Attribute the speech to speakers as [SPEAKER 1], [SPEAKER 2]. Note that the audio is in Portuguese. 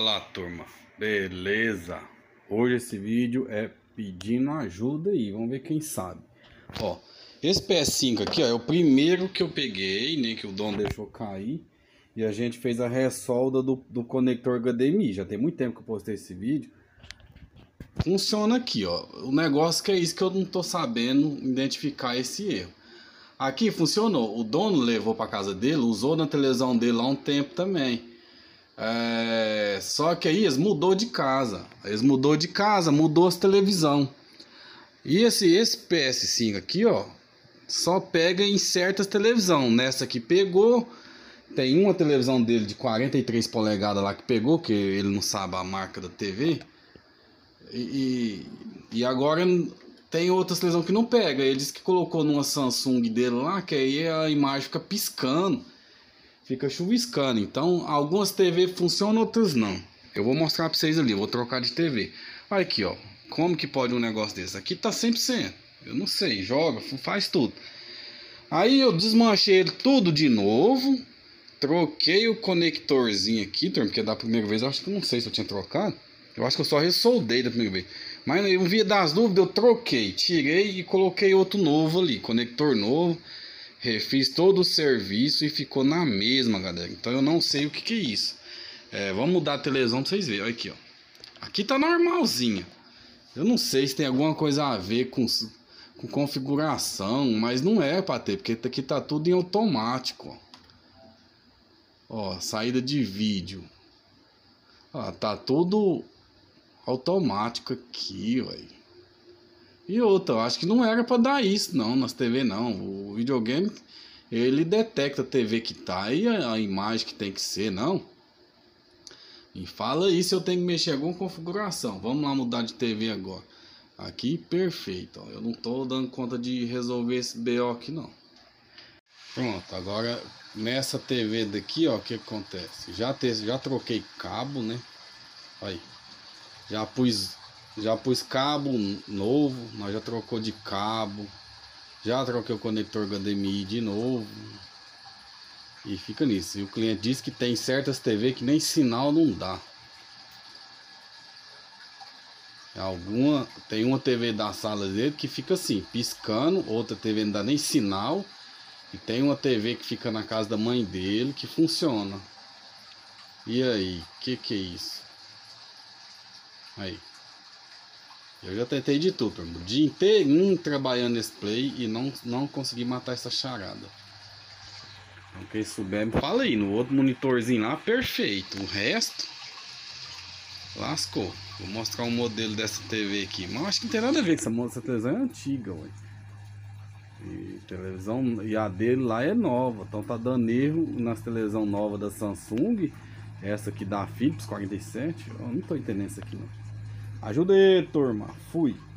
[SPEAKER 1] Fala, turma, beleza? Hoje esse vídeo é pedindo ajuda aí, vamos ver quem sabe. Ó, esse PS5 aqui, ó, é o primeiro que eu peguei, né, que o dono deixou cair. E a gente fez a ressolda do conector HDMI. Já tem muito tempo que eu postei esse vídeo. Funciona aqui, ó. O negócio que é isso que eu não tô sabendo identificar esse erro. Aqui funcionou, o dono levou para casa dele, usou na televisão dele lá um tempo também. Só que aí eles mudou de casa. Mudou as televisão. E esse PS5 aqui, ó, só pega em certas televisão. Nessa aqui pegou. Tem uma televisão dele de 43 polegadas lá que pegou, que ele não sabe a marca da TV. E agora tem outras televisão que não pega. Ele disse que colocou numa Samsung dele lá, que aí a imagem fica piscando. Fica chuviscando. Então, algumas TV funcionam, outras não. Eu vou mostrar pra vocês ali. Eu vou trocar de TV. Olha aqui, ó. Como que pode um negócio desse? Aqui tá 100%. Eu não sei. Joga, faz tudo. Aí eu desmanchei ele tudo de novo. Troquei o conectorzinho aqui, porque da primeira vez eu acho que não sei se eu tinha trocado. Eu acho que eu só ressoldei da primeira vez. Mas em via das dúvidas eu troquei. Tirei e coloquei outro novo ali. Conector novo. Refiz todo o serviço e ficou na mesma, galera. Então eu não sei o que é isso. Vamos mudar a televisão pra vocês verem. Olha aqui, ó. Aqui tá normalzinho. Eu não sei se tem alguma coisa a ver com configuração, mas não é pra ter, porque aqui tá tudo em automático. Ó, saída de vídeo. Ó, tá tudo automático aqui, velho. E outra, eu acho que não era pra dar isso não, nas TV não. O videogame, ele detecta a TV que tá e a imagem que tem que ser, não. E fala aí se eu tenho que mexer em alguma configuração. Vamos lá mudar de TV agora. Aqui, perfeito, ó. Eu não tô dando conta de resolver esse BO aqui não. Pronto, agora nessa TV daqui, ó, o que acontece? Já troquei cabo, né? Aí, já pus cabo novo, nós já trocou de cabo. Já troquei o conector HDMI de novo. E fica nisso. E o cliente disse que tem certas TV que nem sinal não dá. Tem uma TV da sala dele que fica assim, piscando. Outra TV não dá nem sinal. E tem uma TV que fica na casa da mãe dele que funciona. E aí, que é isso? Aí. Eu já tentei de tudo, turma. O dia inteirinho trabalhando nesse play e não consegui matar essa charada. Então quem souber me fala aí. No outro monitorzinho lá, perfeito. O resto, lascou. Vou mostrar um modelo dessa TV aqui. Mas acho que não tem nada a ver com essa televisão é antiga, ué. E a dele lá é nova. Então tá dando erro nas televisão nova da Samsung. Essa aqui da Philips 47. Eu não tô entendendo isso aqui não. Ajuda aí, turma. Fui.